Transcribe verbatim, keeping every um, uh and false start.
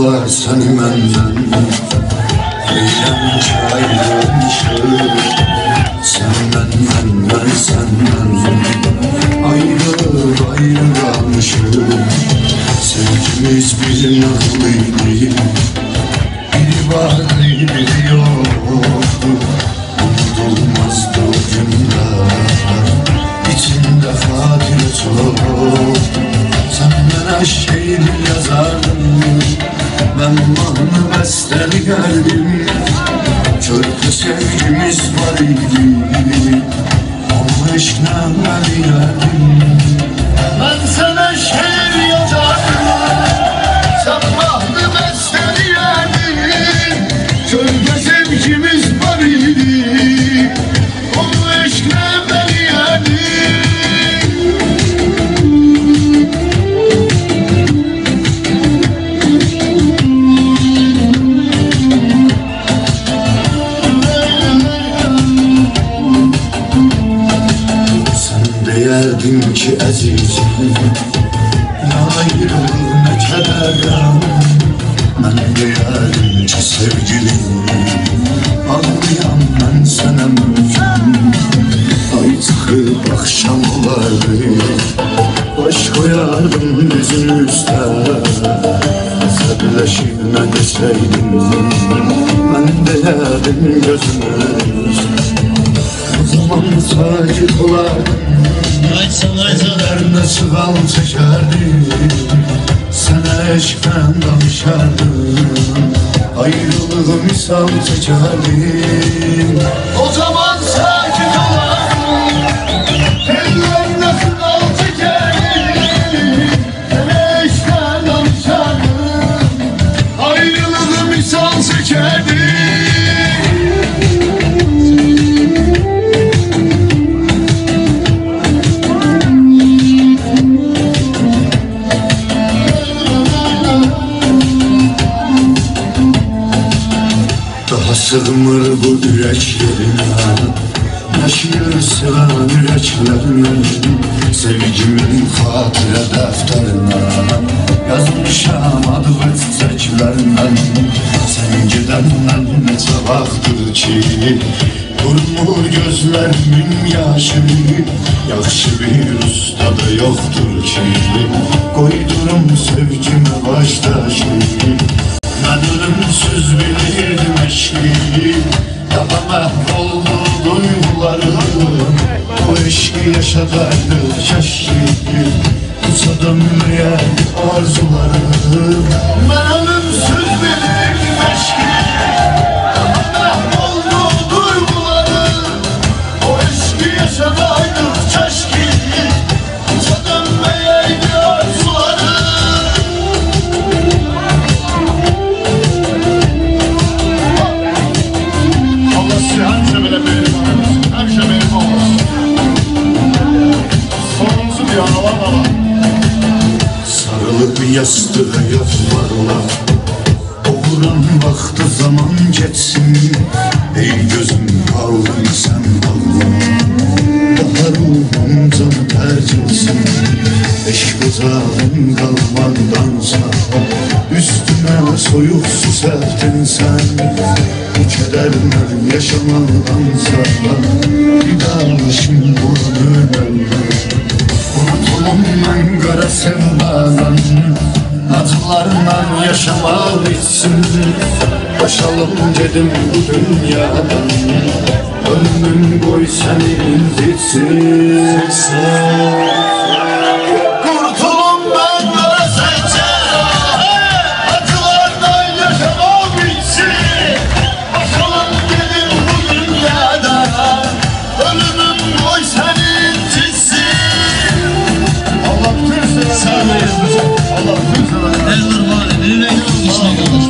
Ayırdılar seni menden, eylem ki ayrılmışım. Sen benden, ben senden, ayrılıp ayrı kalmışım. Sevgimiz bir naklıydı, biri vardı biri yoktu. Unutulmazdı o günler, içinde hatire çok. Sen bana şiir yazardın, ben manı beslerdim. Çölde sevgimiz var idi, ama aşk nameli yerdim. Ben sana şiir yazardım, sen manı beslerdim. Çölde sevgimiz var idi, ama aşk nameli yerdim. Deyərdim ki əzizim, nə ayrılıq nə kədərəm. Mən deyərdim ki sevgilim, ağlayan mən sənə mümkün. Ay çıxıb axşam olardı, baş qoyardım dizin üstə. Əsəbləşib nə desəydim, mən deyərdim gözümüz. O zaman sakit olardım, ellerine sıval çekerdim. Sana eşkten danışardım, ayrılığı misal çekerdim. O zaman sakit olardım, ellerine sıval çekerdim. Sana eşkten danışardım, ayrılığı misal çekerdim. Sığmır bu yüreklerine, yaşıyor seven yüreklerine. Sevgimin hatire defterine yazmışam adı çiçeklerine. Sen gidenden neçə vaxtdır ki, durmur gözlerimin yaşı. Yaxşı bir ustada yoktur ki, koydurum sevgime baştaşı. Ben ölümsüz bilirdim eşki, daha mahvoldu duygularım. O eşki yaşadaydı keşke, uça dönmeyeydi arzularım. Ben ölümsüz bilirdim eşki, daha mahvoldu duygularım. O eşki yaşadaydı keşke, uça dönmeyeydi arzularım. Sarılıp yastığa yatlarla, o vuran vakti zaman geçsin. Ey gözüm kaldın sen bağlı, daha ruhum canı tercilsin. Eşk ocağın kalmaktansa, üstüme soyuk su serptin sen. Bu kederler yaşamaktansa, bir daha şimdi bulanırım. Unutulum ben kara sevdadan, acılarla yaşamak için. Başalım dedim bu dünyadan, ömrüm boy seni incitsin. Kurtulum ben kara sevdadan, acılarla yaşamak için. Başalım dedim bu dünyadan, ömrüm boy seni incitsin. Allah tüm severler, Allah tüm severler. El kurbanı, bir renk olmuş ne kadar.